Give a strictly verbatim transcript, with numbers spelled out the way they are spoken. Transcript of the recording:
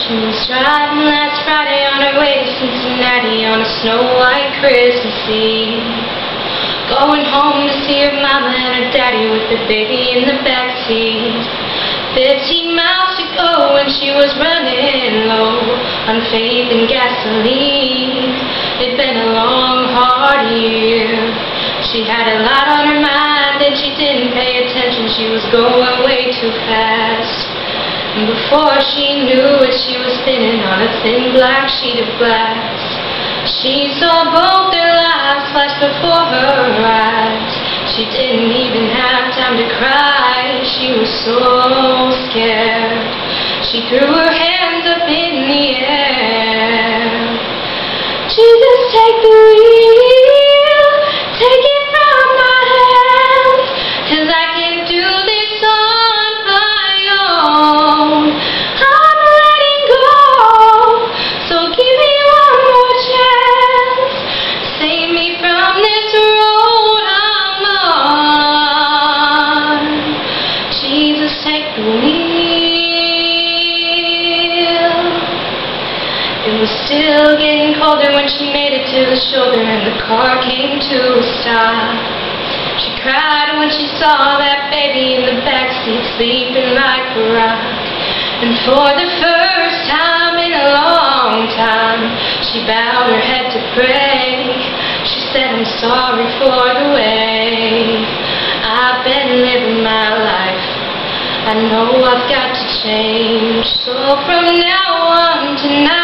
She was riding last Friday on her way to Cincinnati on a snow-white Christmas Eve, going home to see her mama and her daddy with the baby in the backseat. Fifteen miles to go when she was running low on faith and gasoline. It'd been a long, hard year. She had a lot on her mind and she didn't pay attention. She was going way too fast. And before she knew it, she was spinning on a thin black sheet of glass. She saw both their lives flash before her eyes. She didn't even have time to cry. She was so scared. She threw her hands up in the air. Jesus, take the wheel, take it from my hands, 'cause I can't do this on my own. I'm letting go, so give me one more chance. Save me from this road I'm on. Jesus, take the wheel. It was still getting colder when she made it to the shoulder and the car came to a stop. She cried when she saw that baby in the backseat sleeping like a rock. And for the first time in a long time, she bowed her head to pray. She said, I'm sorry for the way I've been living my life. I know I've got to change. So from now on tonight,